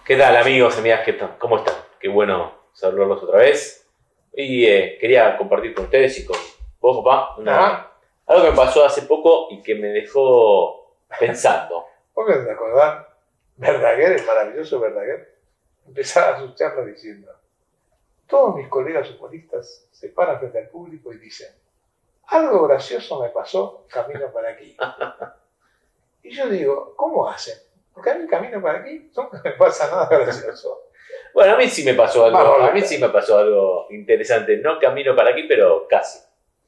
¿Qué tal, amigos, amigas? ¿Cómo están? Qué bueno saludarlos otra vez. Y quería compartir con ustedes y con vos, papá, algo que me pasó hace poco y que me dejó pensando. ¿Vos me te acordás? Verdaguer, el maravilloso Verdaguer, empezaba a asustarnos diciendo: todos mis colegas humoristas se paran frente al público y dicen: algo gracioso me pasó camino para aquí. Y yo digo: ¿cómo hacen? Porque a mí camino para aquí nunca me pasa nada gracioso. Bueno, a mí sí me pasó algo, interesante. No camino para aquí, pero casi.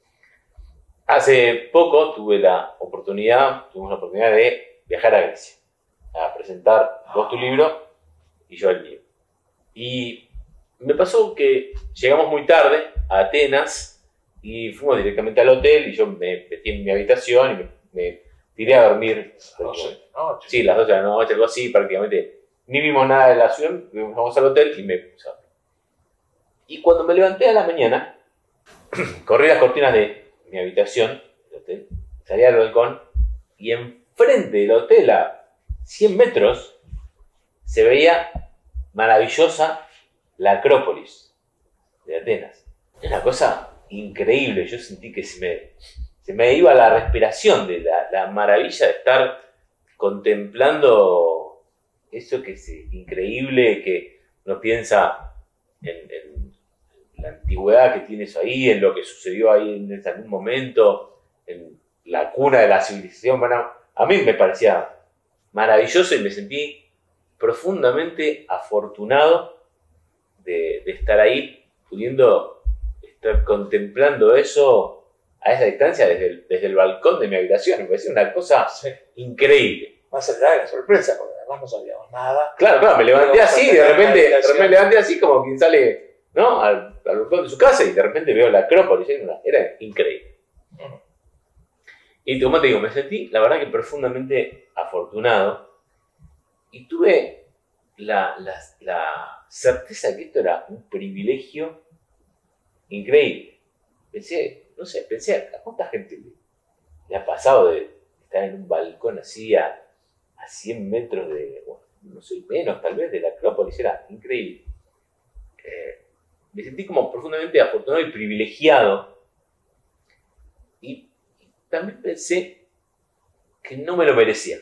Hace poco tuvimos la oportunidad de viajar a Grecia, a presentar vos tu libro y yo el mío. Y me pasó que llegamos muy tarde a Atenas y fuimos directamente al hotel y yo me metí en mi habitación y me tiré a dormir. Sí, las 12 de la noche, algo así, prácticamente. Ni vimos nada de la ciudad, fuimos al hotel y me puse a dormir. Y cuando me levanté a la mañana, corrí las cortinas de mi habitación, del hotel, salí al balcón y enfrente del hotel, a 100 metros, se veía maravillosa la Acrópolis de Atenas. Es una cosa increíble. Yo sentí que se me iba la respiración de la maravilla de estar contemplando eso que es increíble, que uno piensa en la antigüedad que tiene eso ahí, en lo que sucedió ahí en algún momento, en la cuna de la civilización. Bueno, a mí me parecía maravilloso y me sentí profundamente afortunado de estar ahí, pudiendo estar contemplando eso a esa distancia desde el balcón de mi habitación. Me parecía una cosa increíble. Más allá de la sorpresa, porque además no sabíamos nada. Claro, me levanté así, de repente me levanté así como quien sale, ¿no?, al balcón de su casa y de repente veo la Acrópolis. Era increíble. Y como te digo, me sentí, la verdad, que profundamente afortunado y tuve la certeza que esto era un privilegio increíble. Pensé a cuánta gente le ha pasado de estar en un balcón así a 100 metros de, bueno, no sé, menos tal vez, de la Acrópolis. Era increíble. Me sentí como profundamente afortunado y privilegiado. Y también pensé que no me lo merecía.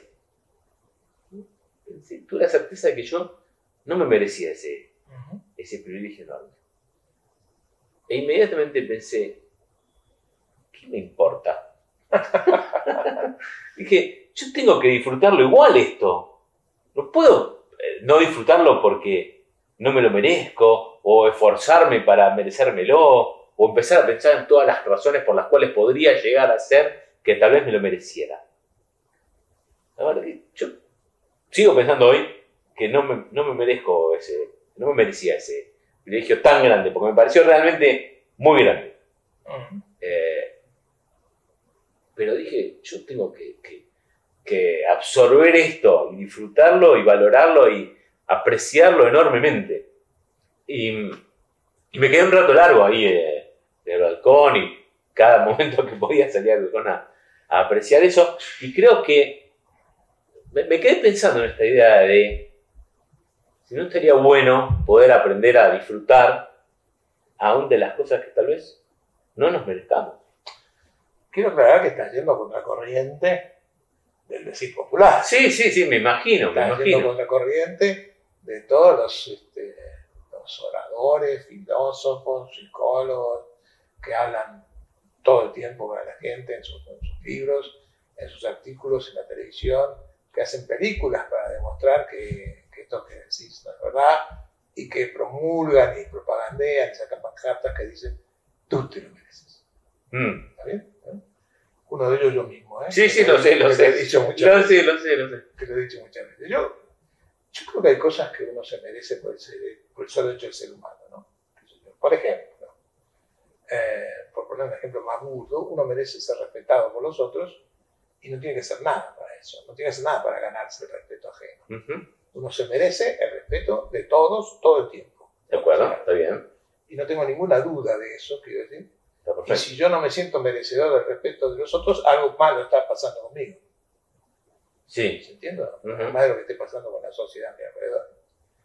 Tuve la certeza de que yo no me merecía ese privilegio enorme. E inmediatamente pensé: ¿qué me importa? Dije, yo tengo que disfrutarlo igual esto. No puedo no disfrutarlo porque no me lo merezco, o esforzarme para merecérmelo, o empezar a pensar en todas las razones por las cuales podría llegar a ser que tal vez me lo mereciera. La verdad que yo sigo pensando hoy que no me merecía ese privilegio tan grande, porque me pareció realmente muy grande. Pero dije, yo tengo que absorber esto y disfrutarlo y valorarlo y apreciarlo enormemente. Y me quedé un rato largo ahí en el balcón, y cada momento que podía salir al balcón a apreciar eso. Y creo que me quedé pensando en esta idea de si no estaría bueno poder aprender a disfrutar aún de las cosas que tal vez no nos merezcamos. Quiero aclarar que estás yendo contra corriente del decir popular. Sí, me imagino. Estás yendo contra corriente de todos los oradores, filósofos, psicólogos que hablan todo el tiempo para la gente en sus libros, en sus artículos, en la televisión, que hacen películas para demostrar que esto que decís no es verdad, y que promulgan y propagandean y sacan pancartas que dicen: tú te lo mereces. ¿Está bien? Uno de ellos yo mismo, ¿eh? Sí, lo sé. Lo sé. Te lo he dicho muchas veces. Yo creo que hay cosas que uno se merece por el solo hecho de ser humano, ¿no? Por ejemplo, por poner un ejemplo más burdo, uno merece ser respetado por los otros y no tiene que hacer nada para eso. No tiene que hacer nada para ganarse el respeto ajeno. Uno se merece el respeto de todos todo el tiempo. De acuerdo, está bien. Y no tengo ninguna duda de eso, quiero decir. Y si yo no me siento merecedor del respeto de los otros, algo malo está pasando conmigo. Sí. ¿Se entiende? Más de lo que esté pasando con la sociedad a mi alrededor.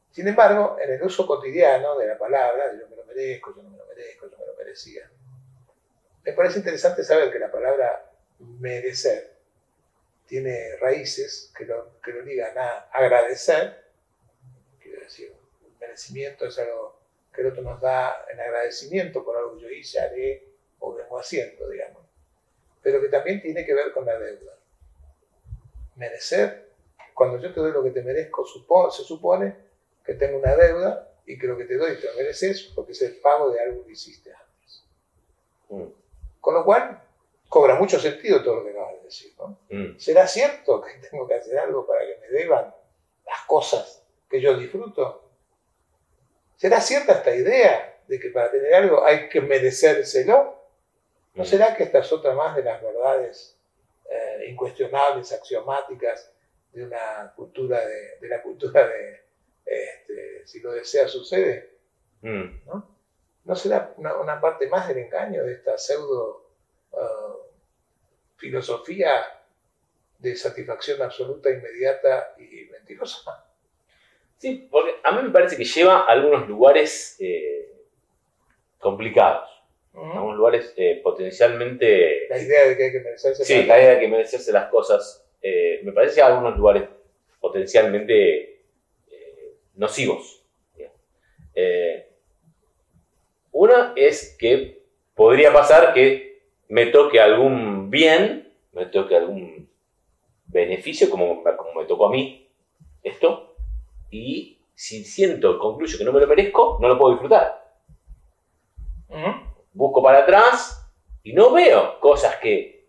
Sin embargo, en el uso cotidiano de la palabra, de yo me lo merezco, yo no me lo merezco, yo me lo merecía, me parece interesante saber que la palabra merecer tiene raíces que lo ligan a agradecer. Quiero decir, el merecimiento es algo que el otro nos da en agradecimiento por algo que yo hice, haré o vengo haciendo, digamos. Pero que también tiene que ver con la deuda. Merecer, cuando yo te doy lo que te merezco, se supone que tengo una deuda y que lo que te doy te lo mereces porque es el pago de algo que hiciste antes. Con lo cual, cobra mucho sentido todo lo que acabas de decir, ¿no? ¿Será cierto que tengo que hacer algo para que me deban las cosas que yo disfruto? ¿Será cierta esta idea de que para tener algo hay que merecérselo? ¿No será que esta es otra más de las verdades incuestionables, axiomáticas de una cultura de la cultura de si lo deseas sucede? ¿No? ¿No será una parte más del engaño de esta pseudo filosofía de satisfacción absoluta, inmediata y mentirosa? Sí, porque a mí me parece que lleva a algunos lugares complicados, algunos lugares potencialmente... La idea de que hay que merecerse... Sí, la idea de que merecerse las cosas, me parece que a algunos lugares potencialmente nocivos. Una es que podría pasar que me toque algún bien, me toque algún beneficio, como me tocó a mí esto, y si concluyo que no me lo merezco, no lo puedo disfrutar. Busco para atrás y no veo cosas que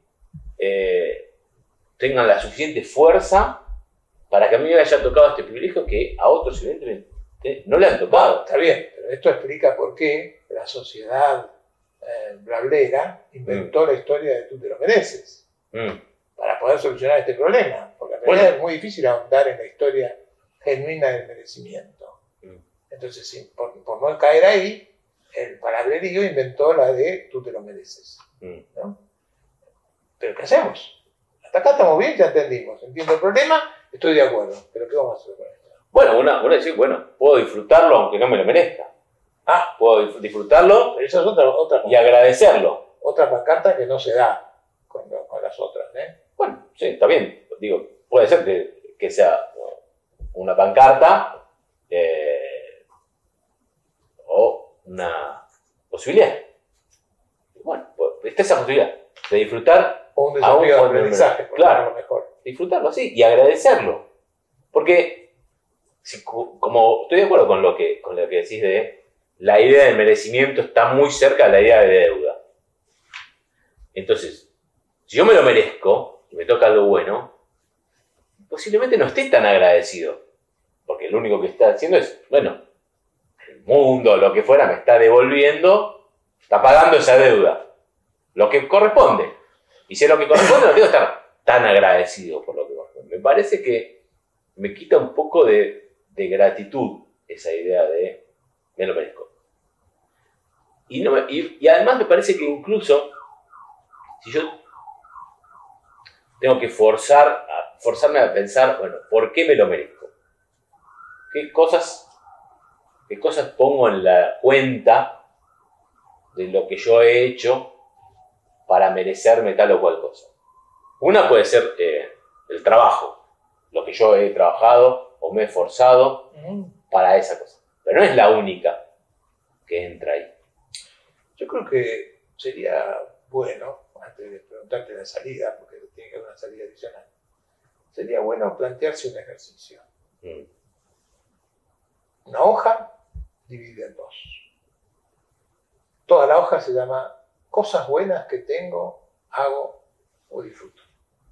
tengan la suficiente fuerza para que a mí me haya tocado este privilegio que a otros evidentemente no le han tocado. Está bien, pero esto explica por qué la sociedad brablera inventó la historia de tú te lo mereces para poder solucionar este problema, porque en realidad es muy difícil ahondar en la historia genuina del merecimiento. Entonces, sí, por no caer ahí, el palabrerío inventó la de tú te lo mereces, ¿no? Pero ¿qué hacemos? Hasta acá estamos bien, ya entendimos, entiendo el problema, estoy de acuerdo, pero ¿qué vamos a hacer con esto? Bueno, uno dice, bueno, puedo disfrutarlo aunque no me lo merezca. Puedo disfrutarlo, pero esa es otra y agradecerlo. Otra pancarta que no se da con las otras, ¿eh? Bueno, sí, está bien. Digo, puede ser que sea una pancarta o una posibilidad. Bueno, pues está esa posibilidad de disfrutar. O un desafío de aprendizaje, claro, lo mejor. Disfrutarlo así y agradecerlo. Porque, como estoy de acuerdo con lo que decís de la idea del merecimiento está muy cerca de la idea de deuda. Entonces, si yo me lo merezco y me toca algo bueno, posiblemente no esté tan agradecido. Porque lo único que está haciendo es, bueno, el mundo, lo que fuera, me está devolviendo, está pagando esa deuda. Lo que corresponde. Y si es lo que corresponde, no tengo que estar tan agradecido por lo que corresponde. Me parece que me quita un poco de gratitud esa idea de me lo merezco. Y además me parece que incluso si yo tengo que forzarme a pensar, bueno, ¿por qué me lo merezco? ¿Qué cosas pongo en la cuenta de lo que yo he hecho para merecerme tal o cual cosa? Una puede ser el trabajo, lo que yo he trabajado o me he esforzado para esa cosa. Pero no es la única que entra ahí. Yo creo que sería bueno, antes de preguntarte la salida, porque tiene que haber una salida adicional, sería bueno plantearse un ejercicio. Una hoja dividida en dos. Toda la hoja se llama cosas buenas que tengo, hago o disfruto.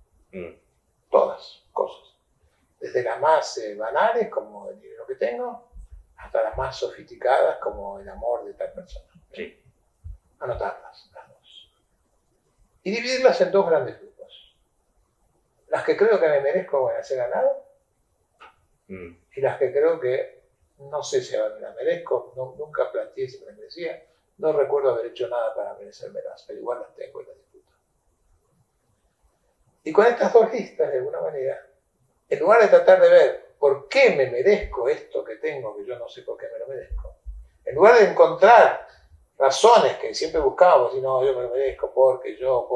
Todas cosas. Desde las más banales, como el dinero que tengo, hasta las más sofisticadas, como el amor de tal persona. Sí. Anotarlas, las dos. Y dividirlas en dos grandes grupos. Las que creo que me merezco van a ser ganado, y las que creo que no sé si me las merezco, nunca planteé si me las merecía, no recuerdo haber hecho nada para merecérmelas, pero igual las tengo y las disfruto. Y con estas dos listas, de alguna manera, en lugar de tratar de ver ¿por qué me merezco esto que tengo que yo no sé por qué me lo merezco? En lugar de encontrar razones que siempre buscábamos, y no, yo me lo merezco porque yo,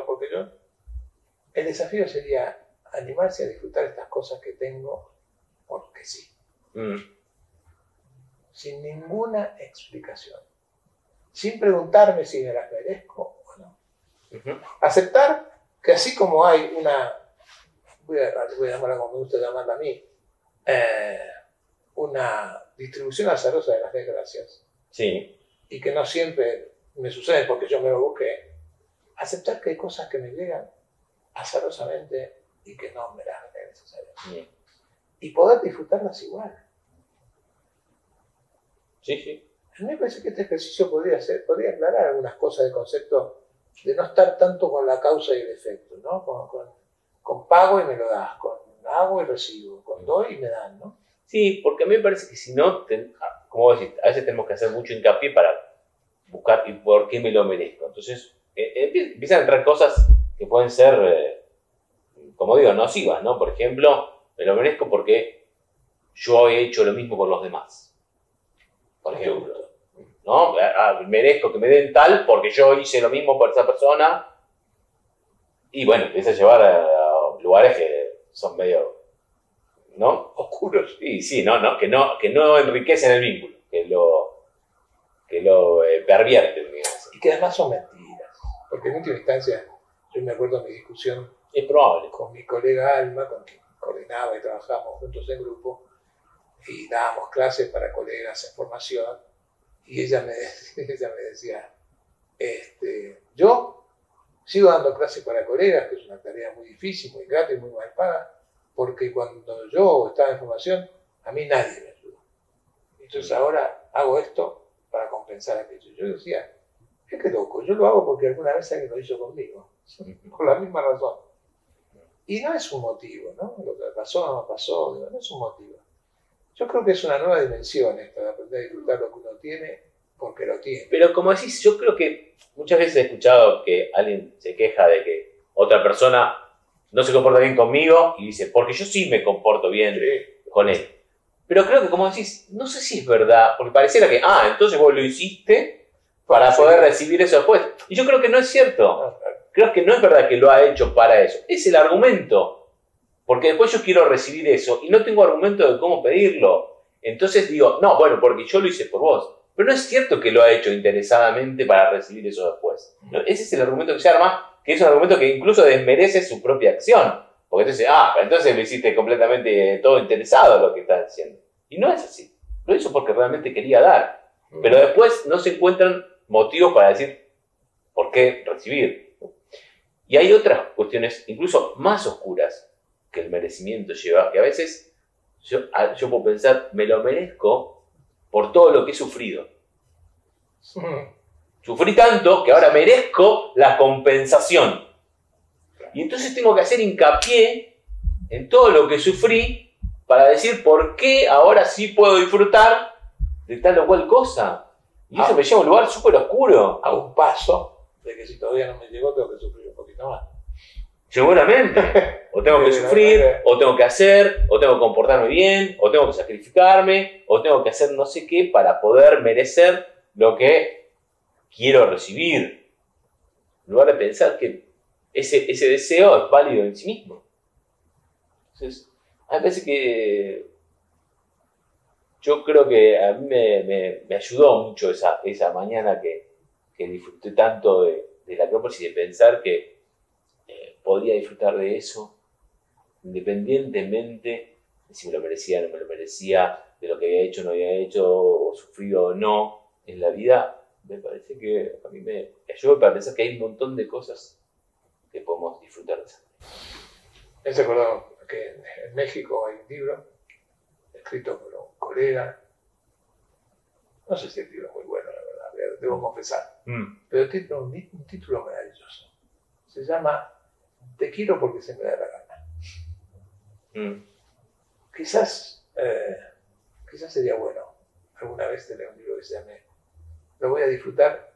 el desafío sería animarse a disfrutar estas cosas que tengo porque sí. Sin ninguna explicación. Sin preguntarme si me las merezco o no. Aceptar que así como hay una, voy a llamarla como me gusta llamarla a mí, una distribución azarosa de las desgracias. Sí. Y que no siempre me sucede porque yo me lo busqué. Aceptar que hay cosas que me llegan azarosamente y que no me las es necesario. Sí. Y poder disfrutarlas igual. Sí. A mí me parece que este ejercicio podría aclarar algunas cosas del concepto de no estar tanto con la causa y el efecto, ¿no? Con pago y me lo das, con hago y recibo, con doy y me dan, ¿no? Sí, porque a mí me parece que si no, como decís, a veces tenemos que hacer mucho hincapié para buscar y por qué me lo merezco. Entonces, empiezan a entrar cosas que pueden ser, como digo, nocivas, ¿no? Por ejemplo, me lo merezco porque yo he hecho lo mismo por los demás. Por ejemplo, ¿no? Merezco que me den tal porque yo hice lo mismo por esa persona. Y bueno, empieza a llevar a lugares que son medio, ¿no? Oscuros. Y sí, que no enriquecen el vínculo, que lo pervierten, digamos. Y que además son mentiras. Porque en última instancia, yo me acuerdo de mi discusión es probable con mi colega Alma, con quien coordinaba y trabajábamos juntos en grupo, y dábamos clases para colegas en formación, y ella me decía, yo sigo dando clases para colegas, que es una tarea muy difícil, muy grande y muy mal paga, porque cuando yo estaba en formación, a mí nadie me ayudó. Entonces ahora hago esto para compensar aquello. Yo decía, es que loco, yo lo hago porque alguna vez alguien lo hizo conmigo, por la misma razón. Y no es un motivo, ¿no? Lo que pasó no pasó, no es un motivo. Yo creo que es una nueva dimensión esto de aprender a disfrutar lo que uno tiene porque lo tiene. Pero como decís, yo creo que muchas veces he escuchado que alguien se queja de que otra persona no se comporta bien conmigo y dice, porque yo sí me comporto bien con él. Pero creo que, como decís, no sé si es verdad, porque pareciera que, entonces vos lo hiciste para poder recibir eso después. Y yo creo que no es cierto. Creo que no es verdad que lo ha hecho para eso. Es el argumento. Porque después yo quiero recibir eso y no tengo argumento de cómo pedirlo. Entonces digo, no, bueno, porque yo lo hice por vos. Pero no es cierto que lo ha hecho interesadamente para recibir eso después. ¿No? Ese es el argumento que se arma, que es un argumento que incluso desmerece su propia acción. Porque entonces, entonces lo hiciste completamente todo interesado en lo que estás haciendo. Y no es así. Lo hizo porque realmente quería dar. Pero después no se encuentran motivos para decir por qué recibir. Y hay otras cuestiones incluso más oscuras que el merecimiento lleva, que a veces yo puedo pensar, me lo merezco por todo lo que he sufrido. Sufrí tanto que ahora merezco la compensación. Y entonces tengo que hacer hincapié en todo lo que sufrí para decir por qué ahora sí puedo disfrutar de tal o cual cosa. Y eso me lleva a un lugar súper oscuro. A un paso de que si todavía no me llegó, tengo que sufrir un poquito más. Seguramente. O tengo que sufrir, o tengo que hacer, o tengo que comportarme bien, o tengo que sacrificarme, o tengo que hacer no sé qué para poder merecer lo que quiero recibir. En lugar de pensar que ese deseo es válido en sí mismo. Entonces, a veces que yo creo que a mí me ayudó mucho esa mañana que disfruté tanto de la Acrópolis y de pensar que podría disfrutar de eso independientemente de si me lo merecía o no me lo merecía, de lo que había hecho o no había hecho, o sufrido o no en la vida. Me parece que a mí me ayuda para pensar que hay un montón de cosas que podemos disfrutar de esa manera. Me se acordó que en México hay un libro escrito por un colega, no sé si el libro es muy bueno, la verdad, debo confesar, pero tiene un título maravilloso. Se llama Te quiero porque se me da la gana. Quizás sería bueno alguna vez tener un libro que se llame Lo voy a disfrutar